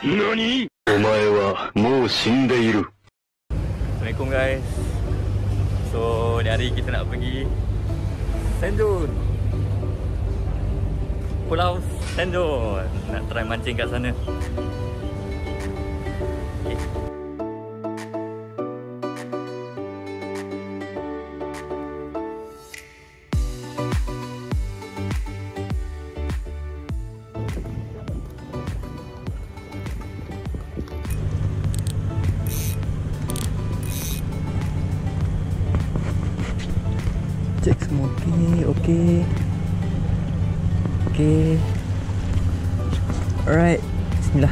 NANI? お前はもう死んでいる。 Assalamualaikum guys. So, ni hari kita nak pergi Sendun. Pulau Sendun. Nak try mancing kat sana. Okay. Cek semua okey. Alright, bismillah.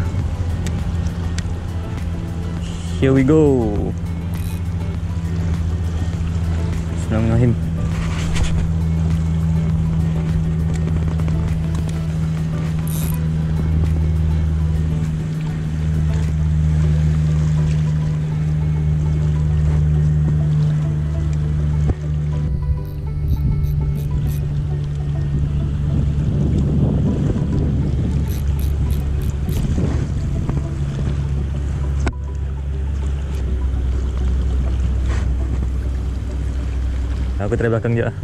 Here we go. Bismillahirrahmanirrahim. Aku try belakang je lah.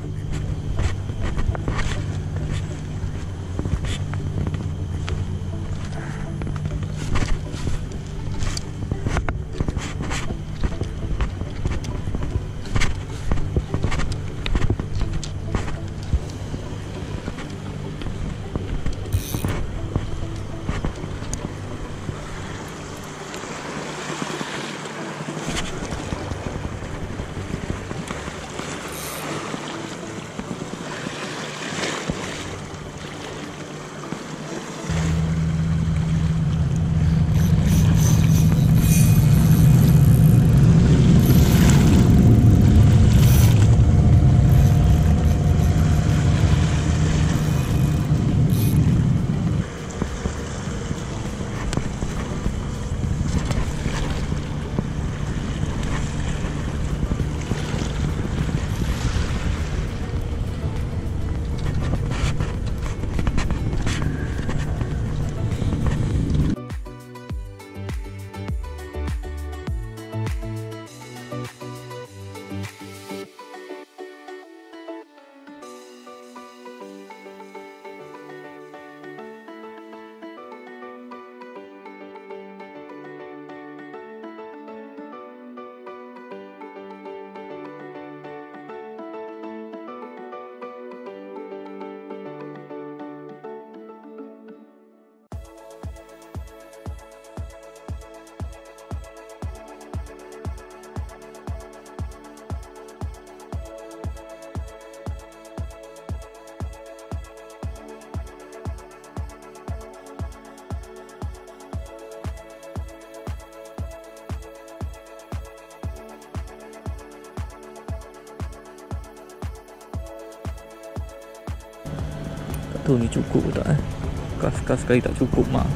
Tu ni cukup tak Kas-kas sekali tak cukup mak.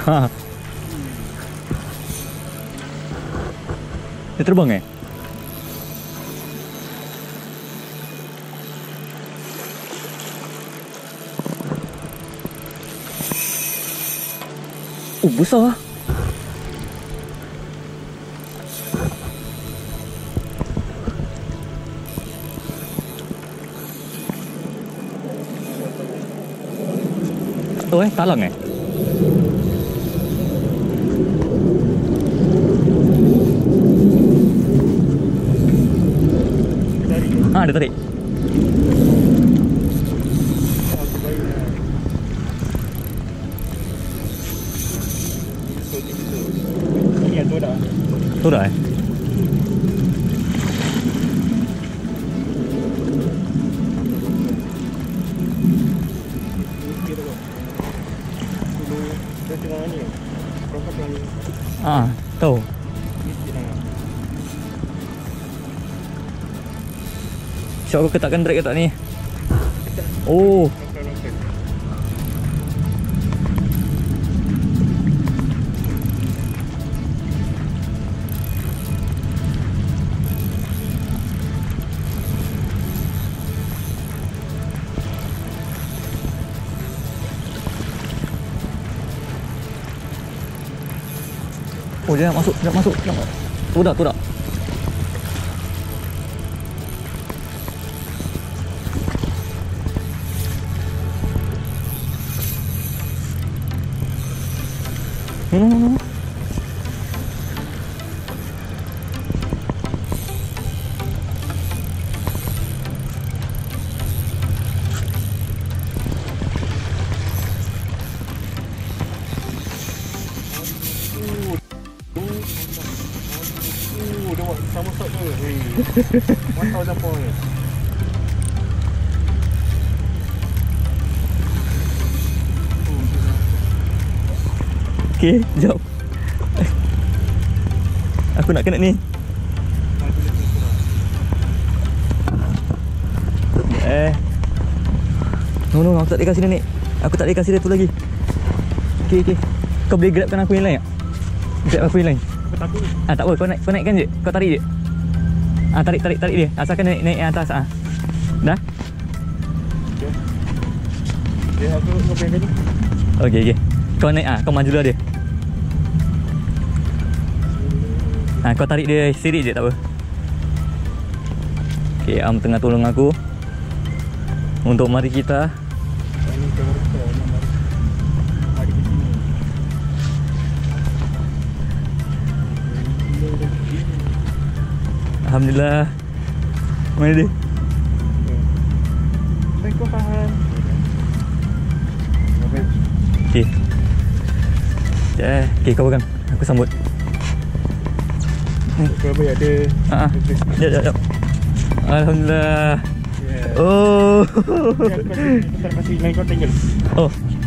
Ha. Dia terbang eh? Oh, besar lah. Tak tahu talang eh? Dia tarik. Ini yang Todak. Todak eh? Tahu. Syok aku ketakkan drag ke tak ni? Oh. Oh, dia nak masuk, Todak. Sama shot tu. 1000 points. Okay, jom. Aku nak kena ni. No, aku tak boleh kasih dia ni. Aku tak boleh kasih dia tu lagi. Okay. Kau boleh grabkan aku yang lain tak? Grab aku yang lain. Aku takut. Tak apa, kau naikkan je. Kau tarik je. Tarik dia. Asalkan naik atas. Dah? Okay, aku pegang ni. Okay. Kau naik kau maju dulu dia. Kau tarik dia sirik je, tak apa. Okay, Am tengah tolong aku. Untuk mari kita. Alhamdulillah. Mana dia? Kau faham. Okay. Okay, kau pegang. Aku sambut. Kau boleh ada. Jap. Alhamdulillah. Yeah. Oh. Aku kasih lain kau tinggal. Oh.